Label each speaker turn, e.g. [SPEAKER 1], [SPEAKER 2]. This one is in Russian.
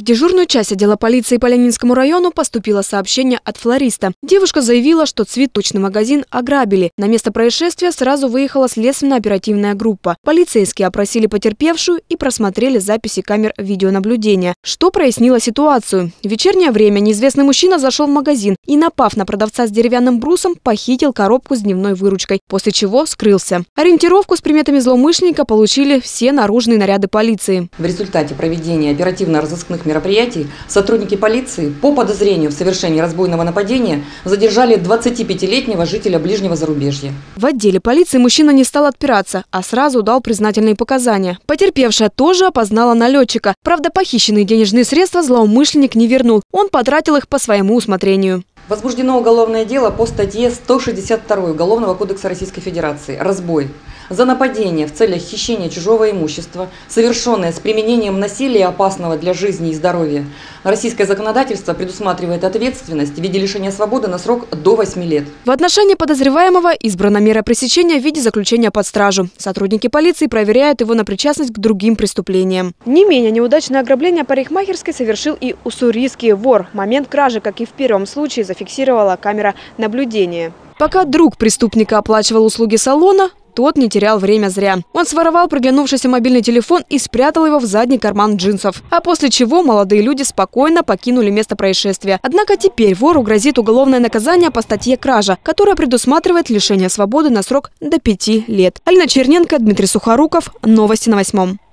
[SPEAKER 1] дежурную часть отдела полиции по Ленинскому району поступило сообщение от флориста. Девушка заявила, что цветочный магазин ограбили. На место происшествия сразу выехала следственно-оперативная группа. Полицейские опросили потерпевшую и просмотрели записи камер видеонаблюдения, что прояснило ситуацию. В вечернее время неизвестный мужчина зашел в магазин и, напав на продавца с деревянным брусом, похитил коробку с дневной выручкой, после чего скрылся. Ориентировку с приметами злоумышленника получили все наружные наряды полиции.
[SPEAKER 2] В результате проведения оперативно-розыскных мероприятий сотрудники полиции по подозрению в совершении разбойного нападения задержали 25-летнего жителя ближнего зарубежья.
[SPEAKER 1] В отделе полиции мужчина не стал отпираться, а сразу дал признательные показания. Потерпевшая тоже опознала налетчика. Правда, похищенные денежные средства злоумышленник не вернул. Он потратил их по своему усмотрению.
[SPEAKER 2] Возбуждено уголовное дело по статье 162 Уголовного кодекса Российской Федерации «Разбой» за нападение в целях хищения чужого имущества, совершенное с применением насилия, опасного для жизни и здоровья. Российское законодательство предусматривает ответственность в виде лишения свободы на срок до 8 лет.
[SPEAKER 1] В отношении подозреваемого избрана мера пресечения в виде заключения под стражу. Сотрудники полиции проверяют его на причастность к другим преступлениям. Не менее неудачное ограбление парикмахерской совершил и уссурийский вор. Момент кражи, как и в первом случае, зафиксировала камера наблюдения. Пока друг преступника оплачивал услуги салона, тот не терял время зря. Он своровал приглянувшийся мобильный телефон и спрятал его в задний карман джинсов. А после чего молодые люди спокойно покинули место происшествия. Однако теперь вору грозит уголовное наказание по статье «Кража», которая предусматривает лишение свободы на срок до 5 лет. Алина Черненко, Дмитрий Сухоруков. Новости на 8.